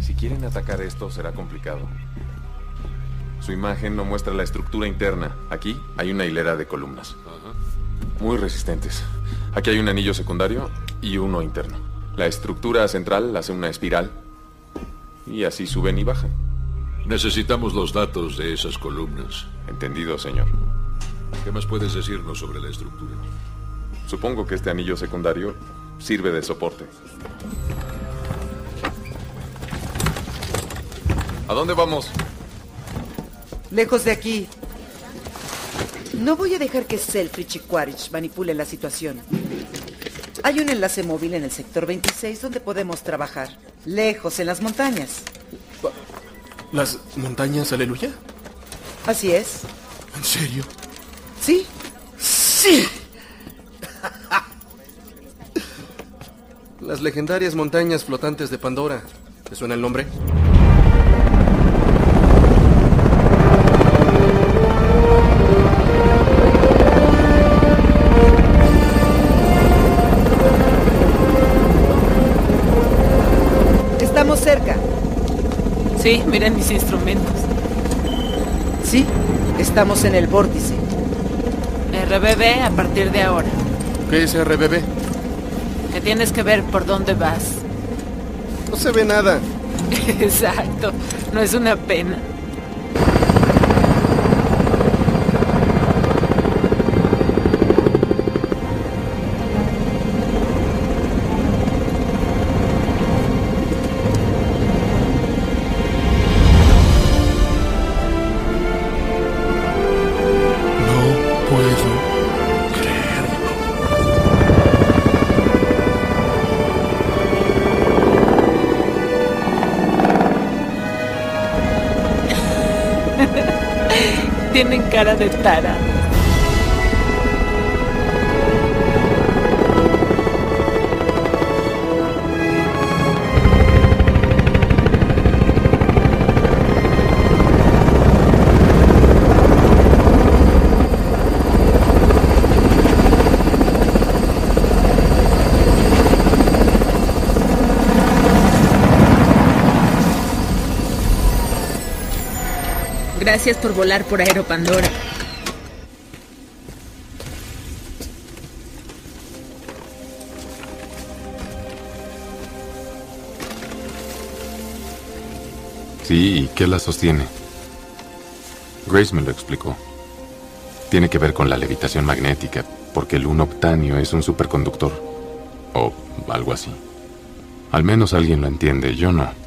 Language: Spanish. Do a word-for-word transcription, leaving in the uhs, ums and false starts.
Si quieren atacar esto, será complicado. Su imagen no muestra la estructura interna. Aquí hay una hilera de columnas. Ajá. Muy resistentes. Aquí hay un anillo secundario y uno interno. La estructura central hace una espiral y así suben y bajan. Necesitamos los datos de esas columnas. Entendido, señor. ¿Qué más puedes decirnos sobre la estructura? Supongo que este anillo secundario sirve de soporte. ¿A dónde vamos? Lejos de aquí. No voy a dejar que Selfridge y Quaritch manipulen la situación. Hay un enlace móvil en el sector veintiséis donde podemos trabajar. Lejos, en las montañas. ¿Las montañas Aleluya? Así es. ¿En serio? Sí. ¡Sí! Las legendarias montañas flotantes de Pandora. ¿Te suena el nombre? Estamos cerca. Sí, miren mis instrumentos. Sí, estamos en el vórtice. R B B a partir de ahora. ¿Qué es R B B? Que tienes que ver por dónde vas. No se ve nada. Exacto, no es una pena. Tienen cara de tara. Gracias por volar por Aeropandora. Sí, ¿y qué la sostiene? Grace me lo explicó. Tiene que ver con la levitación magnética, porque el unoctanio es un superconductor. O algo así. Al menos alguien lo entiende, yo no.